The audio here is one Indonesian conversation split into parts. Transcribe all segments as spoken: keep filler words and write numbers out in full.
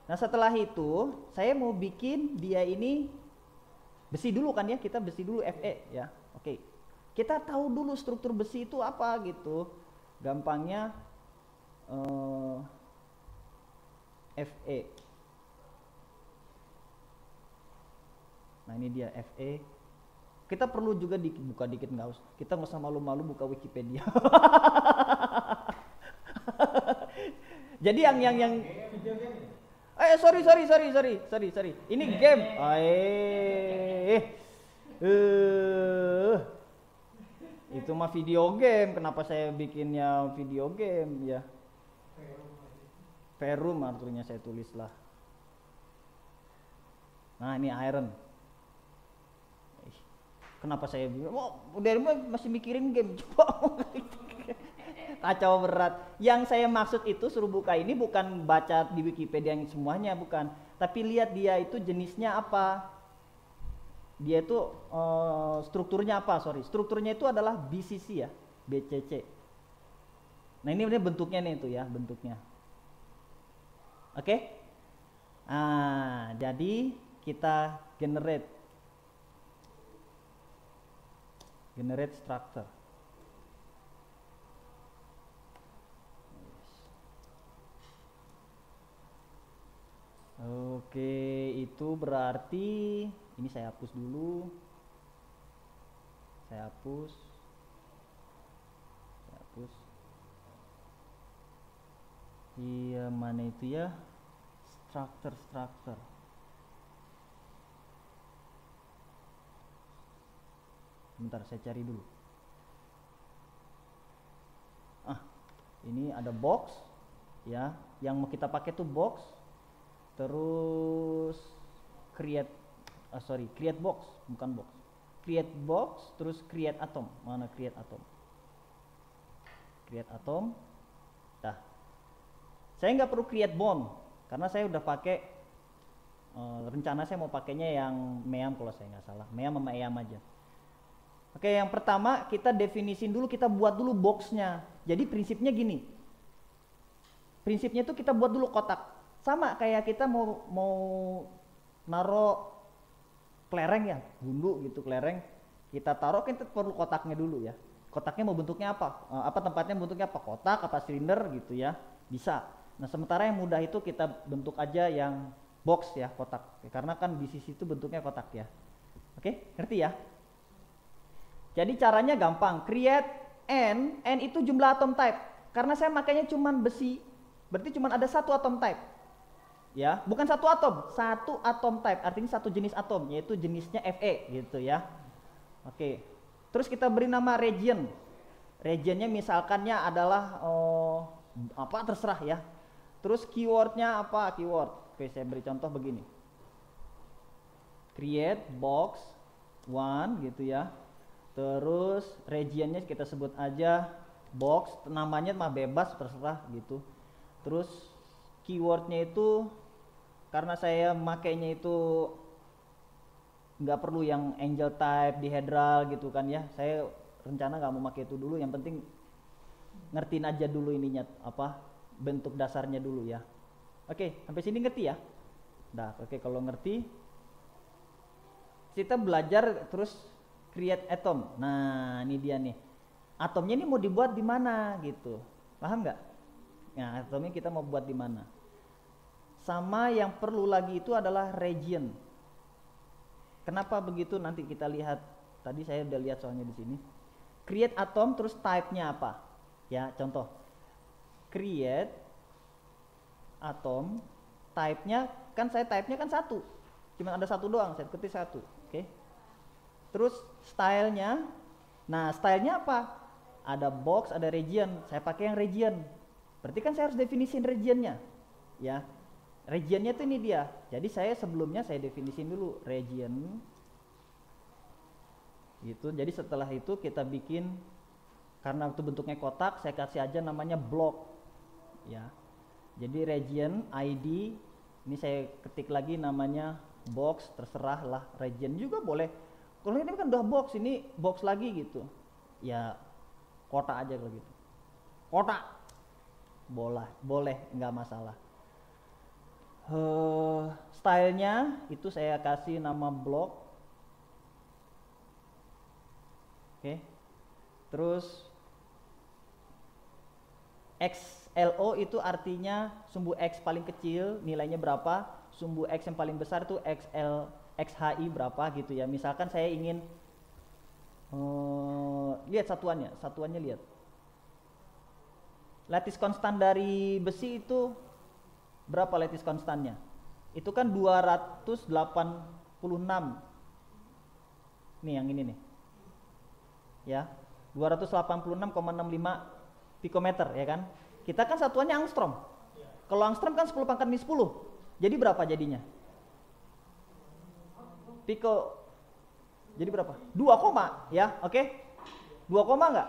Nah setelah itu saya mau bikin dia ini besi dulu kan ya, kita besi dulu Fe ya. Oke, kita tahu dulu struktur besi itu apa gitu. Gampangnya eh, Fe. Nah ini dia Fe. Kita perlu juga di, buka dikit, nggak usah. Kita nggak usah malu-malu buka Wikipedia. Jadi yang yang yang eh sorry sorry sorry sorry sorry sorry ini game. Eh eh itu mah video game. Kenapa saya bikinnya video game ya? Verum artinya saya tulis lah. Nah ini iron. Kenapa saya bilang, oh dari masih mikirin game. Kacau berat. Yang saya maksud itu suruh buka ini bukan baca di Wikipedia yang semuanya, bukan. Tapi lihat dia itu jenisnya apa. Dia itu uh, strukturnya apa, sorry. Strukturnya itu adalah B C C ya, B C C. Nah ini bentuknya nih itu ya, bentuknya. Oke? Okay? Nah, jadi kita generate generate structure. Oke, itu berarti ini saya hapus dulu. Saya hapus. Saya hapus. Iya, mana itu ya? Structure, structure. Bentar, saya cari dulu. Ah, ini ada box, ya. Yang mau kita pakai tuh box. Terus create, ah, sorry, create box, bukan box. Create box, terus create atom. Mana create atom? Create atom. Dah. Saya nggak perlu create bond, karena saya udah pakai. Uh, rencana saya mau pakainya yang meam kalau saya nggak salah. Meam sama eam aja. Oke, yang pertama kita definisin dulu, kita buat dulu boxnya. Jadi prinsipnya gini. Prinsipnya itu kita buat dulu kotak. Sama kayak kita mau mau naro kelereng ya, gundu gitu kelereng. Kita taruh kan kita perlu kotaknya dulu ya. Kotaknya mau bentuknya apa? E, apa tempatnya bentuknya apa? Kotak apa silinder gitu ya. Bisa. Nah, sementara yang mudah itu kita bentuk aja yang box ya, kotak. Karena kan di sisi itu bentuknya kotak ya. Oke, ngerti ya? Jadi caranya gampang, create N, N itu jumlah atom type. Karena saya makanya cuman besi, berarti cuman ada satu atom type. Ya, bukan satu atom, satu atom type, artinya satu jenis atom, yaitu jenisnya Fe gitu ya. Oke, terus kita beri nama region. Regionnya misalkannya adalah oh, apa terserah ya. Terus keywordnya apa, keyword. Oke, saya beri contoh begini. Create box one gitu ya. Terus regionnya kita sebut aja box, namanya mah bebas terserah gitu. Terus keywordnya itu karena saya makainya itu nggak perlu yang angel type, dihedral gitu kan ya. Saya rencana nggak mau pakai itu dulu. Yang penting ngertiin aja dulu ininya apa bentuk dasarnya dulu ya. Oke, sampai sini ngerti ya? Nah, oke kalau ngerti kita belajar terus create atom. Nah, ini dia nih. Atomnya ini mau dibuat di mana gitu. Paham nggak? Nah, atomnya kita mau buat di mana? Sama yang perlu lagi itu adalah region. Kenapa begitu? Nanti kita lihat. Tadi saya udah lihat soalnya di sini. Create atom terus type-nya apa? Ya, contoh. Create atom, type-nya kan saya type-nya kan satu. Cuma ada satu doang, saya ketik satu. Oke. Okay. Terus stylenya, nah stylenya apa? Ada box, ada region. Saya pakai yang region. Berarti kan saya harus definisin regionnya, ya. Regionnya tuh ini dia. Jadi saya sebelumnya saya definisin dulu region, gitu. Jadi setelah itu kita bikin, karena itu bentuknya kotak, saya kasih aja namanya block, ya. Jadi region I D, ini saya ketik lagi namanya box, terserah lah. Region juga boleh. Kalau ini kan udah box, ini box lagi gitu. Ya kotak aja kalau gitu. Kotak. Boleh, boleh, nggak masalah. Uh, stylenya itu saya kasih nama block. Oke. Okay. Terus X L O itu artinya sumbu X paling kecil nilainya berapa, sumbu X yang paling besar itu X L X H I berapa gitu ya. Misalkan saya ingin uh, lihat satuannya, satuannya lihat. Lattice konstan dari besi itu berapa lattice konstannya? Itu kan dua ratus delapan puluh enam. Nih yang ini nih. Ya, dua ratus delapan puluh enam koma enam lima pikometer ya kan? Kita kan satuannya angstrom. Kalau angstrom kan sepuluh pangkat minus sepuluh. Jadi berapa jadinya? Piko. Jadi berapa? dua koma ya, oke? Okay? dua koma enggak?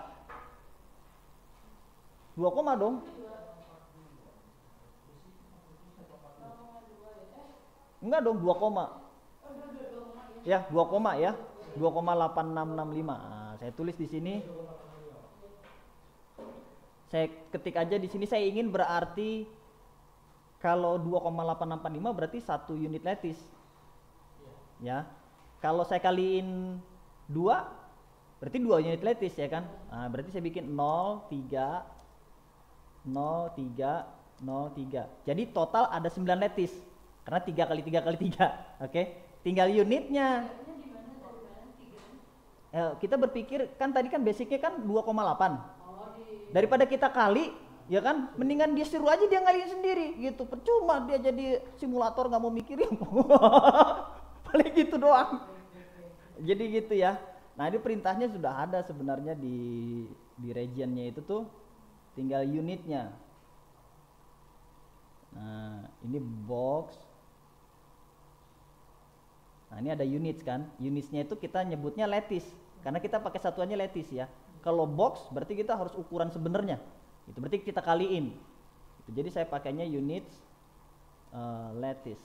dua koma dong. Enggak dong, dua koma. Ya, dua koma ya. dua koma delapan enam enam lima. Nah, saya tulis di sini. Saya ketik aja di sini, saya ingin berarti kalau dua koma delapan enam lima berarti satu unit lattice. Ya. Kalau saya kaliin dua berarti dua unit lattice ya kan? Nah, berarti saya bikin nol tiga nol tiga nol tiga. Jadi total ada sembilan lattice. Karena tiga kali tiga kali tiga, oke? Okay? Tinggal unitnya. Eh, kita berpikir, kan tadi kan basicnya kan dua koma delapan. Daripada kita kali, ya kan? Mendingan dia suruh aja dia ngaliin sendiri, gitu. Percuma dia jadi simulator nggak mau mikirin. Paling gitu doang. Jadi gitu ya. Nah ini perintahnya sudah ada sebenarnya di di regionnya itu tuh, tinggal unitnya. Nah ini box. Nah ini ada units kan, unitsnya itu kita nyebutnya lattice karena kita pakai satuannya lattice ya. Kalau box berarti kita harus ukuran sebenarnya, itu berarti kita kaliin. Jadi saya pakainya units uh, lattice.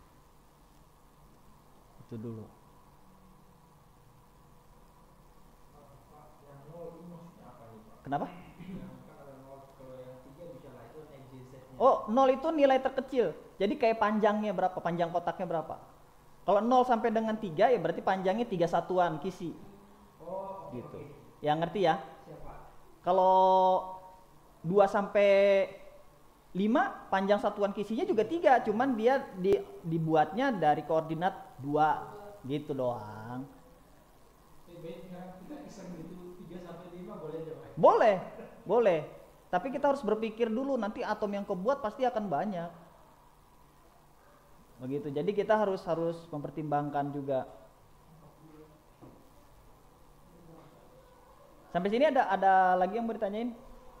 Itu dulu. Kenapa? Oh, nol itu nilai terkecil. Jadi kayak panjangnya berapa, panjang kotaknya berapa. Kalau nol sampai dengan tiga ya berarti panjangnya tiga satuan kisi. Oh, gitu. Okay. Yang ngerti ya? Kalau dua sampai lima panjang satuan kisinya juga tiga, cuman dia di, dibuatnya dari koordinat dua gitu doang. Boleh, boleh. Tapi kita harus berpikir dulu, nanti atom yang kebuat pasti akan banyak. Begitu. Jadi kita harus harus mempertimbangkan juga. Sampai sini ada ada lagi yang mau ditanyain?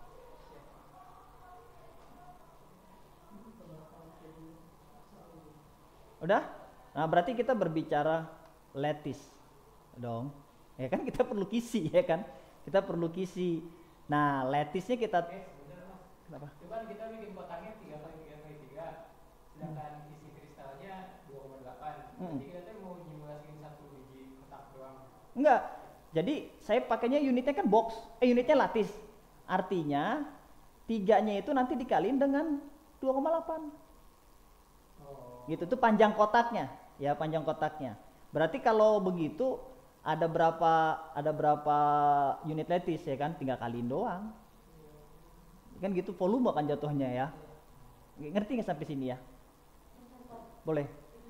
Udah? Nah, berarti kita berbicara lattice dong. Ya kan kita perlu kisi ya kan? Kita perlu kisi. Nah, lattice-nya kita eh, kenapa? Coba kita bikin kotaknya tiga kali tiga kali tiga. Sedangkan hmm. isi kristalnya dua koma delapan. Hmm. Jadi kita mau simulasiin satu biji kotak doang. Enggak. Jadi saya pakainya unitnya kan box. Eh unitnya lattice. Artinya tiganya itu nanti dikaliin dengan dua koma delapan. Oh. Gitu tuh panjang kotaknya. Ya, panjang kotaknya. Berarti kalau begitu ada berapa ada berapa unit lattice ya kan, tinggal kaliin doang. Kan gitu volume kan jatuhnya ya. Ngerti nggak sampai sini ya? Boleh.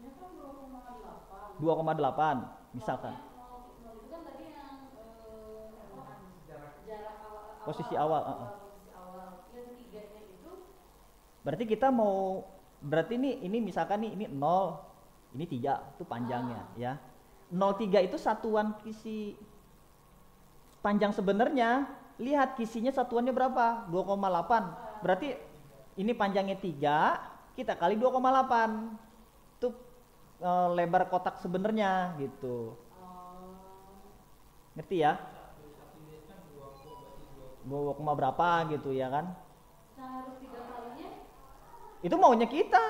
dua koma delapan misalkan. Posisi awal. Uh -uh. Berarti kita mau berarti ini ini misalkan nih ini nol, ini tiga itu panjangnya ya. nol tiga itu satuan kisi panjang sebenarnya. Lihat kisinya satuannya berapa? dua koma delapan. Berarti ini panjangnya tiga, kita kali dua koma delapan. Itu e, lebar kotak sebenarnya gitu. Ngerti ya? dua, berapa gitu ya kan? Itu maunya kita.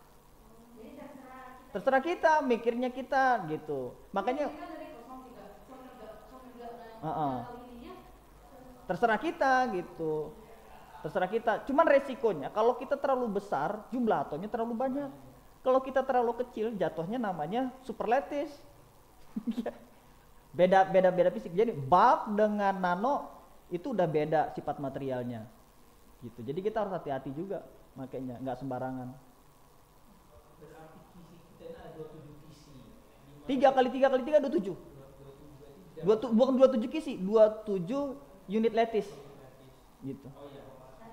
Terserah kita, mikirnya kita gitu. Makanya uh -uh. terserah kita gitu. Terserah kita. Cuman resikonya kalau kita terlalu besar, jumlah atomnya terlalu banyak. Kalau kita terlalu kecil, jatuhnya namanya superlattice. beda beda beda fisik. Jadi bulk dengan nano itu udah beda sifat materialnya. Gitu. Jadi kita harus hati-hati juga makanya, nggak sembarangan. Berarti kisi kita ini ada dua puluh tujuh kisi. Tiga kali tiga kali tiga dua puluh tujuh. Dua tu, bukan dua puluh tujuh kisi, dua puluh tujuh unit lattice. Gitu. Oh iya.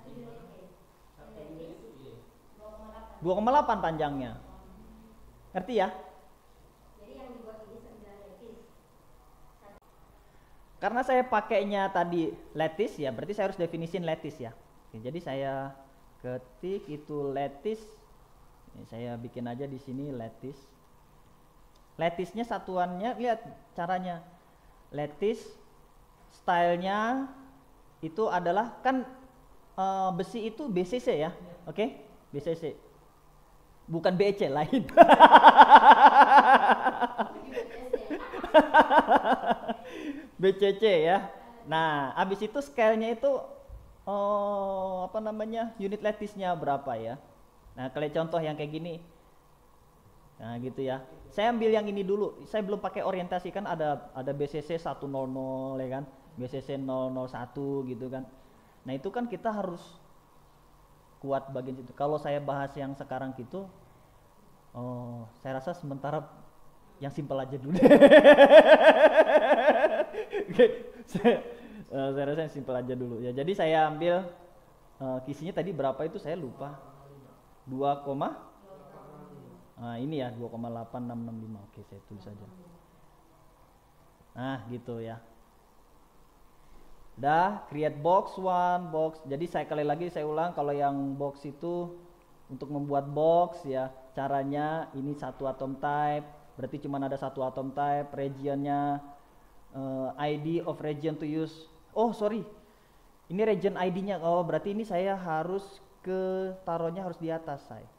dua koma delapan panjangnya. Ngerti ya? Jadi yang dibuat ini sembilan lattice. Karena saya pakainya tadi lattice ya, berarti saya harus definisin lattice ya. Oke, jadi saya ketik itu lattice. Ini saya bikin aja di sini lattice. Lattice-nya satuannya, lihat caranya. Lattice stylenya itu adalah kan e, besi itu B C C ya, oke? Okay? B C C. Bukan B E C lain. B C C ya. Nah, habis itu scale-nya itu oh, apa namanya? Unit lattice-nya berapa ya? Nah, kalau contoh yang kayak gini. Nah, gitu ya. Saya ambil yang ini dulu. Saya belum pakai orientasi, kan ada ada B C C seratus ya kan? B C C nol nol satu gitu kan. Nah, itu kan kita harus kuat bagian itu. Kalau saya bahas yang sekarang gitu, oh, saya rasa sementara yang simpel aja dulu. Oke, saya, uh, saya rasa yang simpel aja dulu ya. Jadi saya ambil uh, kisinya tadi berapa itu saya lupa. dua, nah ini ya dua koma delapan enam enam lima. Oke, saya tulis saja. Nah, gitu ya. Udah, create box one, box. Jadi saya kali lagi saya ulang, kalau yang box itu untuk membuat box ya, caranya ini satu atom type, berarti cuma ada satu atom type, regionnya uh, I D of region to use. Oh, sorry. Ini region I D-nya. Oh, berarti ini saya harus ke taruhnya harus di atas, saya.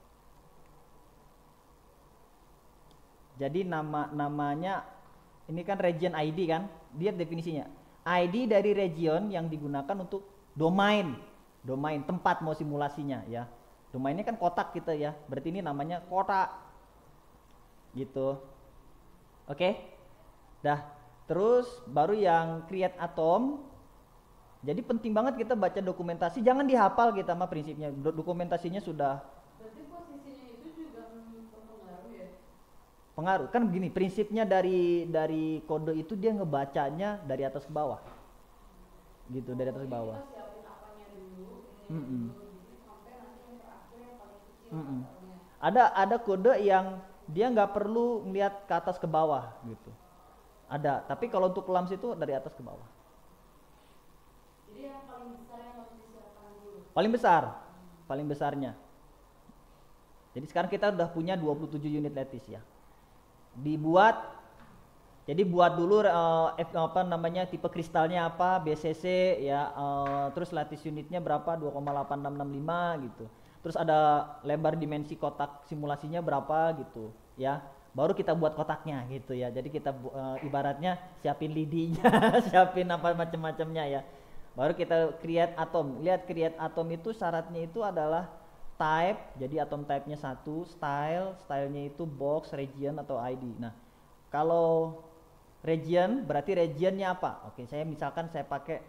Jadi nama namanya ini kan region I D kan? Lihat definisinya. I D dari region yang digunakan untuk domain, domain tempat mau simulasinya ya. Domainnya kan kotak kita ya, berarti ini namanya kotak, gitu. Oke, dah. Terus baru yang create atom. Jadi penting banget kita baca dokumentasi, jangan dihafal kita mah prinsipnya. Dokumentasinya sudah. Berarti posisinya itu juga mempengaruhi ya? Pengaruh kan begini, prinsipnya dari dari kode itu dia ngebacanya dari atas ke bawah, gitu, dari atas ke bawah. Kita siapin apanya dulu, ini Mm -mm. dulu, gitu, sampai nanti yang terakhir yang paling kecil. Mm -mm. taruhnya. Ada ada kode yang dia nggak perlu ngeliat ke atas ke bawah gitu. Ada, tapi kalau untuk lams itu dari atas ke bawah. Jadi yang paling besar yang harus disiapkan dulu. Paling besar, paling besarnya. Jadi sekarang kita udah punya dua puluh tujuh unit lattice ya. Dibuat, jadi buat dulu uh, F, apa namanya tipe kristalnya apa, B C C ya, uh, terus lattice unitnya berapa, dua koma delapan enam enam lima gitu. Terus ada lebar dimensi kotak simulasinya berapa gitu ya. Baru kita buat kotaknya gitu ya. Jadi kita uh, ibaratnya siapin lidinya, siapin apa macam-macamnya ya. Baru kita create atom. Lihat create atom itu syaratnya itu adalah type, jadi atom type-nya satu, style, stylenya itu box, region atau I D. Nah, kalau region berarti regionnya apa? Oke, saya misalkan saya pakai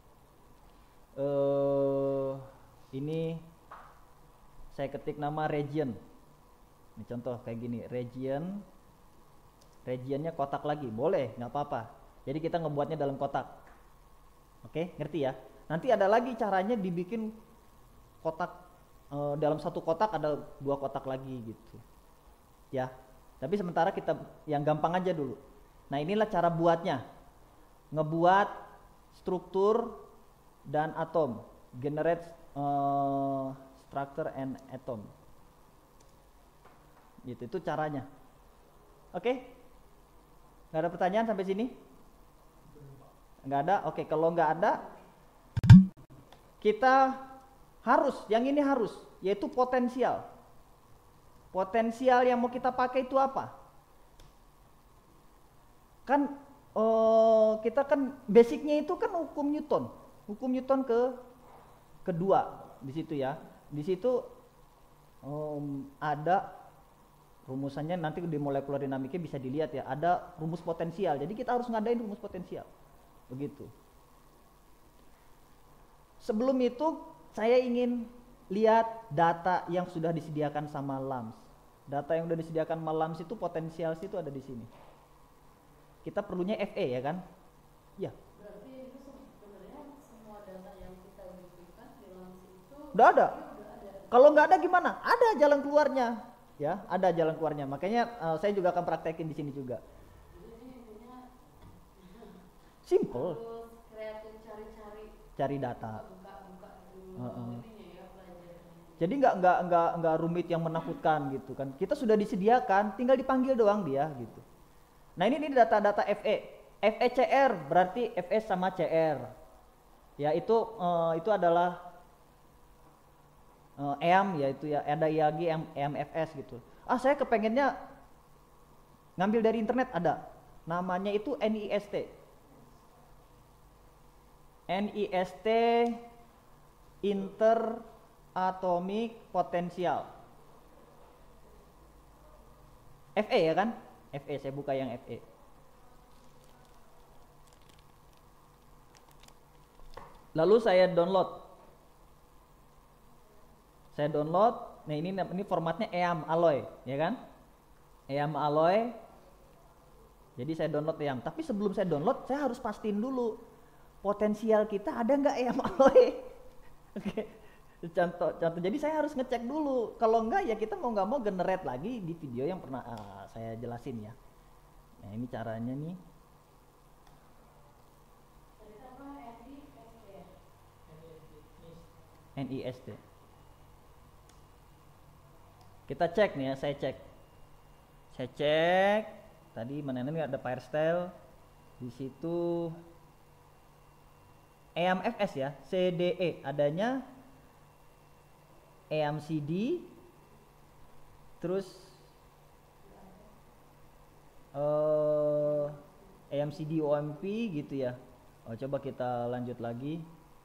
uh, ini saya ketik nama region. Ini contoh kayak gini, region, regionnya kotak lagi, boleh, nggak apa-apa. Jadi kita ngebuatnya dalam kotak. Oke, ngerti ya? Nanti ada lagi caranya dibikin kotak. Uh, dalam satu kotak ada dua kotak lagi gitu ya, tapi sementara kita yang gampang aja dulu. Nah, inilah cara buatnya, ngebuat struktur dan atom, generate uh, structure and atom gitu, itu caranya. Oke, nggak ada pertanyaan sampai sini? Nggak ada? Oke, kalau nggak ada kita harus, yang ini harus, yaitu potensial. Potensial yang mau kita pakai itu apa? Kan oh, kita kan basicnya itu kan hukum Newton, hukum Newton ke kedua di situ ya. Di situ um, ada Rumusannya nanti di molekular dinamiknya bisa dilihat ya, ada rumus potensial. Jadi kita harus ngadain rumus potensial. Begitu. Sebelum itu saya ingin lihat data yang sudah disediakan sama L A M S. Data yang sudah disediakan sama L A M S itu potensial itu ada di sini. Kita perlunya F E ya kan? Ya. Berarti itu sebenarnya semua data yang kita butuhkan di L A M S itu Udah ada. udah ada. Kalau nggak ada gimana? Ada jalan keluarnya. Ya, ada jalan keluarnya. Makanya uh, saya juga akan praktekin di sini juga. Jadi ini intinya Simple, harus kreatif cari-cari, cari data. buka-buka dulu Heeh. ininya ya pelajarannya. Jadi nggak nggak nggak nggak rumit yang menakutkan gitu kan. Kita sudah disediakan, tinggal dipanggil doang dia gitu. Nah ini ini data-data F E, F E C R berarti F E sama C R. Ya itu uh, itu adalah uh, E A M yaitu ya ada lagi E A M F S gitu. Ah saya kepengennya ngambil dari internet ada. Namanya itu N I S T. N I S T Interatomic Potential. F E ya kan? F E, saya buka yang F E. Lalu saya download. Saya download. Nah ini ini formatnya E A M Alloy, ya kan? E A M Alloy. Jadi saya download E A M. Tapi sebelum saya download, saya harus pastiin dulu potensial kita ada nggak E A M Alloy. Oke. Contoh, contoh. Jadi saya harus ngecek dulu. Kalau enggak ya kita mau nggak mau generate lagi di video yang pernah uh, saya jelasin ya. Nah ini caranya nih. Tadi apa N I S T ya? N I S T. Kita cek nih ya, saya cek. Saya cek. Tadi mana ini ada Firestyle. Di situ E A M F S ya, C D E adanya. E A M C D, terus uh, E A M C D O M P gitu ya. Oh, coba kita lanjut lagi.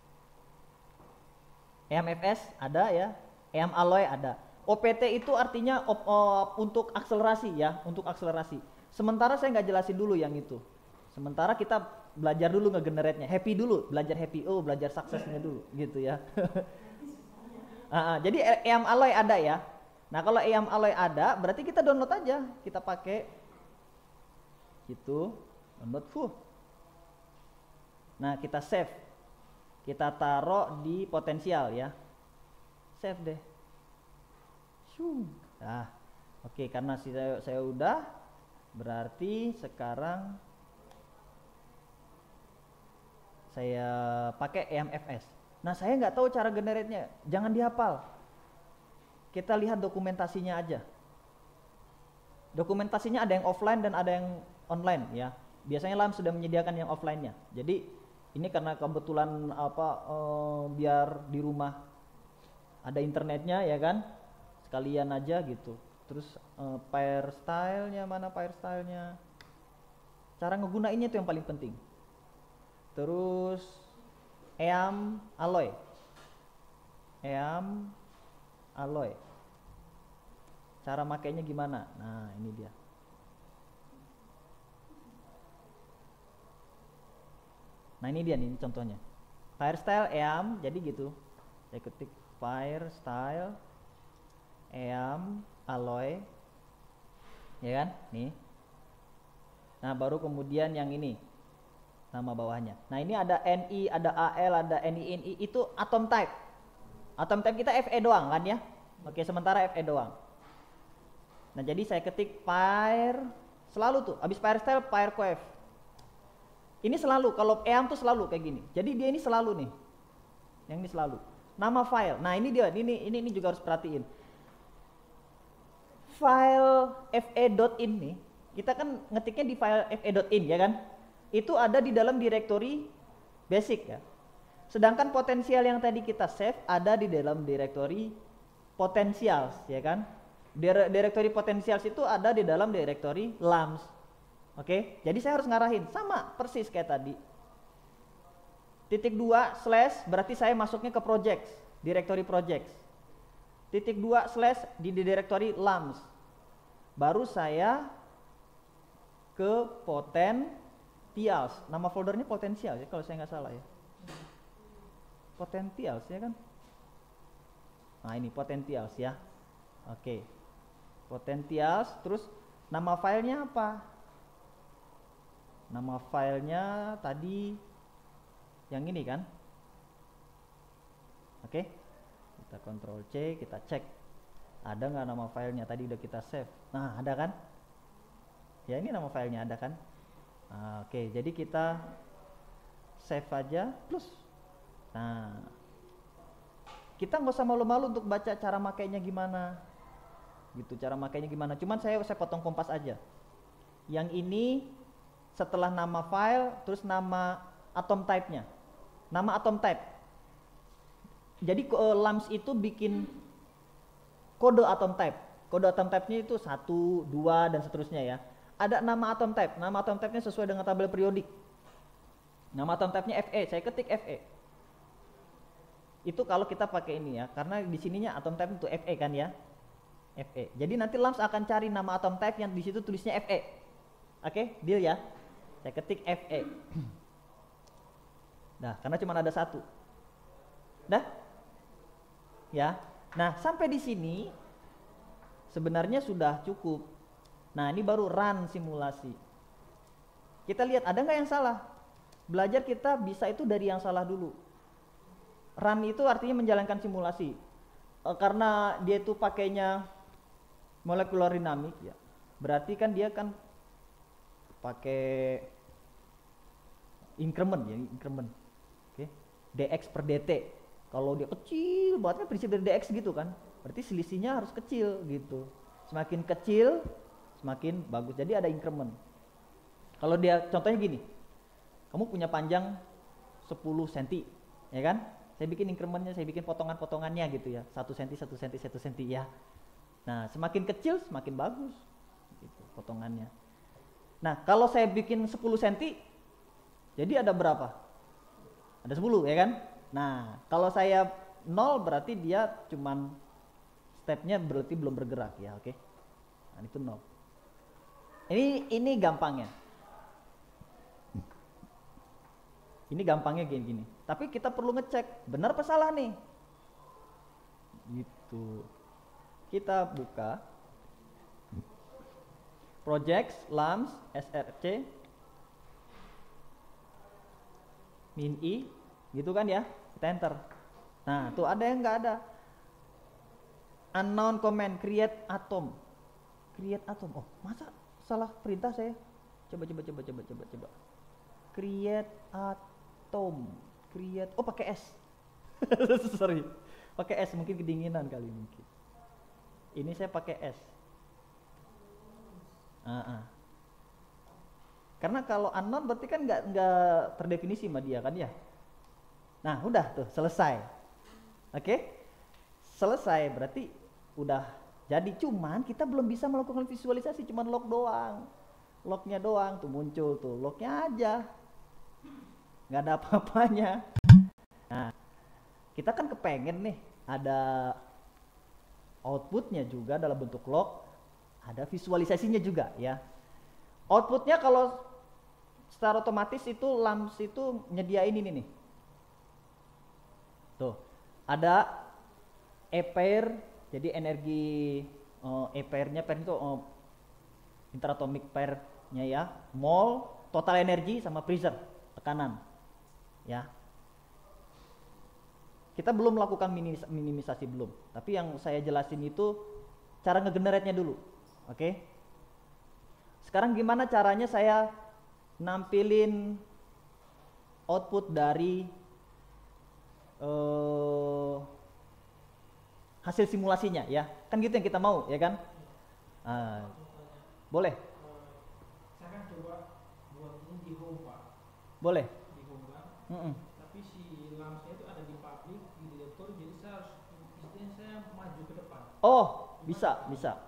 E A M F S ada ya, E A M Alloy ada. O P T itu artinya op, op, untuk akselerasi ya, untuk akselerasi. Sementara saya nggak jelasin dulu yang itu. Sementara kita belajar dulu nge-generate-nya, happy dulu, belajar happy, oh belajar suksesnya dulu gitu ya. Uh, uh, jadi E A M Alloy ada ya. Nah kalau E A M Alloy ada, berarti kita download aja, kita pakai gitu, download full. Nah kita save, kita taruh di potensial ya, save deh. Shoo. Nah, oke okay, karena saya, saya udah, berarti sekarang saya pakai E A M F S. Nah saya nggak tahu cara generate-nya, jangan dihafal. Kita lihat dokumentasinya aja. Dokumentasinya ada yang offline dan ada yang online ya. Biasanya L A M sudah menyediakan yang offline-nya. Jadi ini karena kebetulan apa eh, biar di rumah ada internetnya ya kan, sekalian aja gitu. Terus eh, Firestyle-nya mana Firestyle-nya? Cara ngegunainnya itu yang paling penting. Terus E A M Alloy, E A M Alloy. Cara makainya gimana? Nah ini dia. Nah ini dia nih contohnya. Firestyle E A M, jadi gitu. Saya ketik Firestyle E A M Alloy, ya kan? Nih. Nah baru kemudian yang ini. Nama bawahnya. Nah ini ada N I, ada A L, ada N I N I, itu atom type. Atom type kita F E doang kan ya. Oke sementara F E doang. Nah jadi saya ketik fire, selalu tuh, abis Firestyle, Firecoef. Ini selalu, kalau E A M tuh selalu kayak gini. Jadi dia ini selalu nih. Yang ini selalu. Nama file, nah ini dia, ini ini, ini juga harus perhatiin. File fe.in nih, kita kan ngetiknya di file fe.in ya kan. Itu ada di dalam direktori basic ya. Sedangkan potensial yang tadi kita save ada di dalam direktori potensials ya kan. Direktori potensials itu ada di dalam direktori L A M S. Oke, jadi saya harus ngarahin sama persis kayak tadi. Titik dua slash berarti saya masuknya ke projects, direktori projects. Titik dua slash di direktori L A M S. baru saya ke potentials. Nama foldernya potensial ya kalau saya nggak salah ya. Potentials ya kan. Nah ini potentials ya. Oke. Potentials, terus nama filenya apa? Nama filenya tadi yang ini kan. Oke. Kita Ctrl C, kita cek. Ada nggak nama filenya? Tadi udah kita save. Nah ada kan? Ya ini nama filenya ada kan? Nah, oke, jadi kita save aja plus. Nah, kita nggak usah malu-malu untuk baca cara makainya gimana, gitu. Cara makainya gimana? Cuman saya saya potong kompas aja. Yang ini setelah nama file, terus nama atom type-nya, nama atom type. Jadi uh, LAMS itu bikin kode atom type. Kode atom type-nya itu satu, dua dan seterusnya ya. Ada nama atom type. Nama atom type-nya sesuai dengan tabel periodik. Nama atom type-nya Fe. Saya ketik Fe. Itu kalau kita pakai ini ya, karena di sininya atom type itu Fe kan ya. Fe. Jadi nanti LAMS akan cari nama atom type yang di situ tulisnya Fe. Oke, deal ya. Saya ketik Fe. Nah, karena cuma ada satu. Dah? Ya. Nah, sampai di sini sebenarnya sudah cukup. Nah, ini baru run simulasi. Kita lihat ada nggak yang salah? Belajar kita bisa itu dari yang salah dulu. Run itu artinya menjalankan simulasi. E, karena dia itu pakainya molecular dynamic ya. Berarti kan dia kan pakai increment ya, increment. Oke. Dx per dt. Kalau dia kecil, buatnya prinsip dari dx gitu kan. Berarti selisihnya harus kecil gitu. Semakin kecil, semakin bagus. Jadi ada increment. Kalau dia contohnya gini. Kamu punya panjang sepuluh sentimeter, ya kan? Saya bikin incrementnya, saya bikin potongan-potongannya gitu ya. satu sentimeter, satu sentimeter, satu sentimeter ya. Nah, semakin kecil semakin bagus gitu potongannya. Nah, kalau saya bikin sepuluh sentimeter, jadi ada berapa? Ada sepuluh ya kan? Nah, kalau saya nol berarti dia cuman stepnya berarti belum bergerak ya, oke? Nah, itu nol. Ini ini gampangnya. Ini gampangnya gini-gini. Tapi kita perlu ngecek benar apa salah nih. Gitu. Kita buka projects LAMS src min i gitu kan ya. Kita enter. Nah, tuh ada yang enggak ada. Unknown command create atom. Create atom. Oh, masa salah perintah saya? Coba coba coba coba coba coba. Create atom. Create. Oh, pakai S. Sorry. Pakai S, mungkin kedinginan kali mungkin. Ini saya pakai S. Uh-uh. Karena kalau unknown berarti kan nggak nggak terdefinisi sama dia kan ya. Nah, udah tuh selesai. Oke? Okay? Selesai berarti udah jadi, cuman kita belum bisa melakukan visualisasi, cuman log doang. Lognya doang tuh muncul tuh, lognya aja. Nggak ada apa-apanya. Nah, kita kan kepengen nih ada outputnya juga dalam bentuk log, ada visualisasinya juga ya. Outputnya kalau secara otomatis itu LAMS itu nyediain ini nih. Tuh, ada E-pair, jadi energi uh, E-pairnya, pair itu uh, interatomic pair-nya ya, mol, total energi sama pressure, tekanan. Ya. Kita belum melakukan minimis- minimisasi belum, tapi yang saya jelasin itu cara ngegenerate-nya dulu. Oke. Okay? Sekarang gimana caranya saya nampilin output dari uh, hasil simulasinya ya, kan gitu yang kita mau ya kan? Uh, boleh? Saya kan coba buat ini di home Pak. Boleh. Di home kan. Mm-mm. Tapi si LAMS-nya itu ada di public, di direktur, jadi saya harus istilahnya saya maju ke depan. Oh, bisa, bisa.